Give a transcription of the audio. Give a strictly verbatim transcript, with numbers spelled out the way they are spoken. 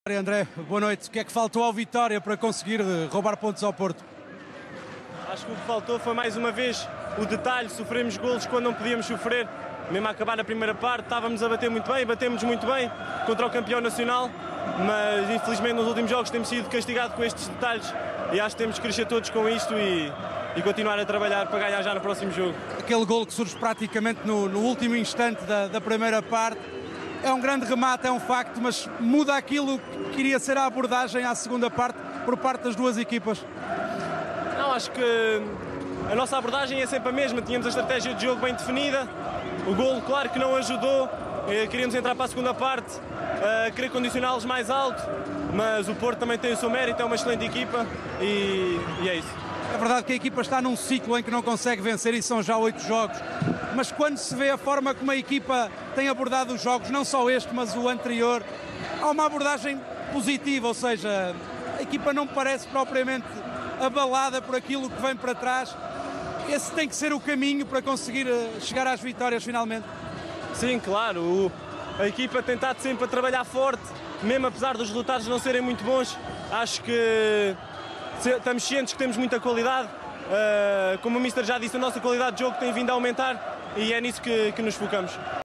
André, boa noite. O que é que faltou ao Vitória para conseguir roubar pontos ao Porto? Acho que o que faltou foi mais uma vez o detalhe, sofremos golos quando não podíamos sofrer. Mesmo a acabar a primeira parte, estávamos a bater muito bem, batemos muito bem contra o campeão nacional, mas infelizmente nos últimos jogos temos sido castigados com estes detalhes e acho que temos que crescer todos com isto e, e continuar a trabalhar para ganhar já no próximo jogo. Aquele golo que surge praticamente no, no último instante da, da primeira parte, é um grande remate, é um facto, mas muda aquilo que iria ser a abordagem à segunda parte por parte das duas equipas. Não, acho que a nossa abordagem é sempre a mesma, tínhamos a estratégia de jogo bem definida, o golo claro que não ajudou, queríamos entrar para a segunda parte, uh, querer condicioná-los mais alto, mas o Porto também tem o seu mérito, é uma excelente equipa e, e é isso. É verdade que a equipa está num ciclo em que não consegue vencer e são já oito jogos, mas quando se vê a forma como a equipa tem abordado os jogos, não só este, mas o anterior, há uma abordagem positiva, ou seja, a equipa não parece propriamente abalada por aquilo que vem para trás. Esse tem que ser o caminho para conseguir chegar às vitórias finalmente. Sim, claro, o, a equipa tem estado sempre a trabalhar forte, mesmo apesar dos resultados não serem muito bons, acho que estamos cientes que temos muita qualidade, uh, como o Mister já disse, a nossa qualidade de jogo tem vindo a aumentar e é nisso que, que nos focamos.